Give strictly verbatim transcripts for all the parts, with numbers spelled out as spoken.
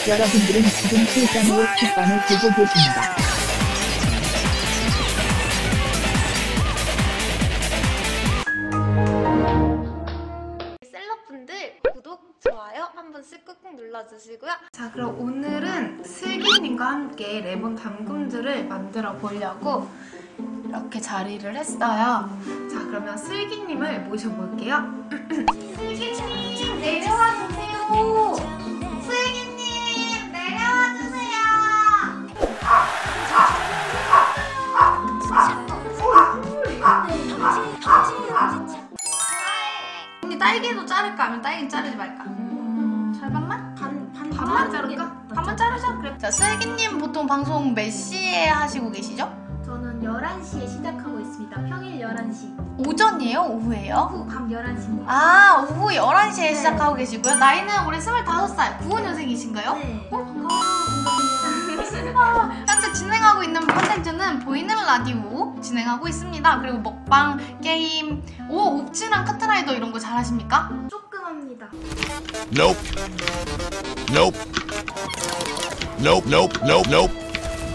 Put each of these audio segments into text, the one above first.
여러분들은 지금 실전으로 킥반을 보고 계십니다. 셀럽분들 구독, 좋아요 한 번씩 꾹꾹 눌러주시고요. 자, 그럼 오늘은 슬기님과 함께 레몬 담금들을 만들어 보려고 이렇게 자리를 했어요. 자, 그러면 슬기님을 모셔볼게요. 슬기님 내려와주세요. 슬기님 내려와주세요. 언니 딸기도 자를까? 아니면 딸기는 자르지 말까? 음... 잘 봤나? 반, 반, 반만 자를까? 반만 자르자. 그래. 자, 슬기님 보통 방송 몇 시에 하시고 계시죠? 저는 열한 시에 시작하고 있습니다. 평일 열한 시. 오전이에요? 오후예요? 오후 밤 열한 시입니다. 아, 오후 열한 시에 네. 시작하고 계시고요. 나이는 올해 스물다섯 살, 구오 년생이신가요? 네. 어? 반갑습니다. 현재 진행하고 있는 콘텐츠는 보이는 라디오 진행하고 있습니다. 그리고 먹방, 게임, 오, 옵진한 카트라이더 이런 거 잘하십니까? 조금 합니다. Nope. Nope. Nope, nope, nope, nope.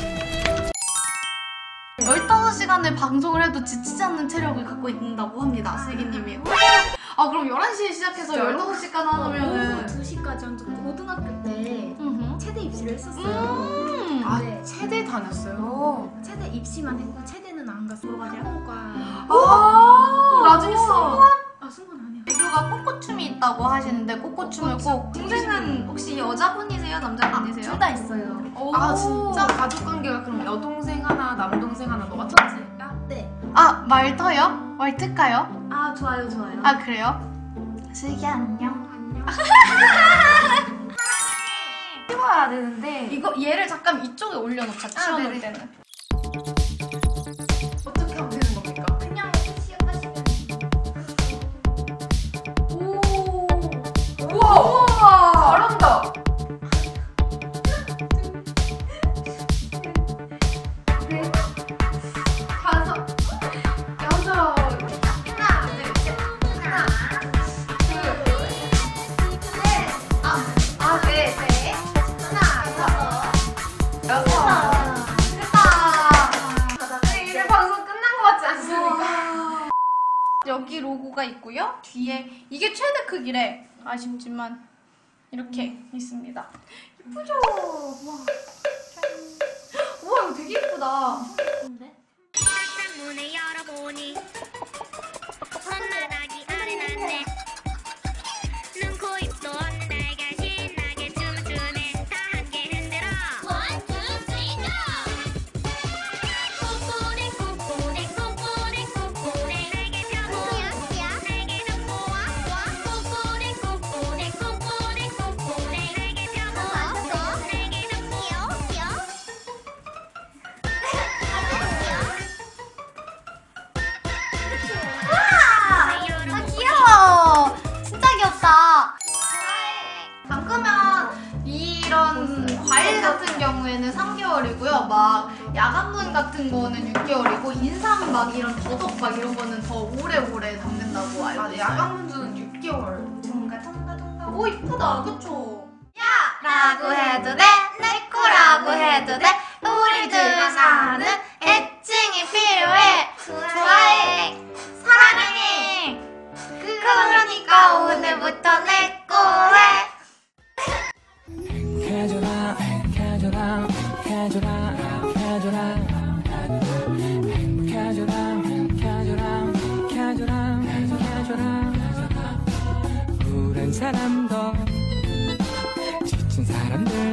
열다섯 시간을 방송을 해도 지치지 않는 체력을 갖고 있다고 합니다, 슬기님이. 아, 그럼 열한 시에 시작해서 열다섯 시간 하면은 오후 두 시까지 한 적도 고등학교 때 음흠. 체대 입시를 했었어요. 음. 아, 네. 체대 다녔어요. 체대 입시만 했고 체대는 안 갔어요. 학원과. 아, 나중에 승무원? 아, 승무원 아니야. 애교가 꽃꽃춤이 있다고 하시는데 꽃꽃춤을 꼭. 동생은 혹시 여자분이세요? 남자분이세요? 둘 다 있어요. 아, 진짜 가족관계가 그럼 여동생 하나, 남동생 하나, 너가 첫째일까? 네. 아, 말터요? 말트까요? 아, 좋아요, 좋아요. 아, 그래요? 슬기 안녕. 안녕. 치워야 되는데 이거 얘를 잠깐 이쪽에 올려놓자. 치워놓을 네네. 때는. 어떻게 하면 되는 겁니까? 그냥 시작하시면. 오. 우와. 우와. 잘한다. 네. 다섯. 여섯. 하나, 둘, 셋. 하나, 둘, 셋. 아, 아, 네, 네. 하나, 여섯. 여섯. 됐다. 이제 방송 끝난 것 같지 않습니까? 여기 로고가 있고요. 뒤에 이게 최대 크기래. 아쉽지만 이렇게 있습니다. 예쁘죠? 와. 우와, 이거 되게 예쁘다. 근데? 문을 열어보니 손바닥이 아른한데 눈, 코, 입도 없는 날가 신나게 춤을 추네. 다 함께 흔들어 원, 투, 쓰리, 고! 꼬꼬대 꼬꼬대 꼬꼬대 꼬꼬대 날개 펴고 날개는 모아 꼬꼬대 꼬꼬대 꼬꼬대 꼬꼬대 날개 펴고 날개는 모아 아, 귀여워. 진짜 귀엽다. 잠그면 이런 과일 같은 경우에는 삼 개월이고요. 막 야간문 같은 거는 육 개월이고 인삼 막 이런 더덕 막 이런 거는 더 오래오래 담는다고 알고 있어요. 야간문주는 육 개월. 통가 통가 통가. 오, 이쁘다. 그쵸? 야! 라고 해도 돼. 내 거라고 해도 돼. 우리들 사는 애칭이 필요해. 좋아해. 사랑해. 그러니까 오늘부터 내 거해. 해줘라 해줘라 해줘라 해줘라 해줘라 해줘라 해줘라 해줘라 우울한 사람도 지친 사람들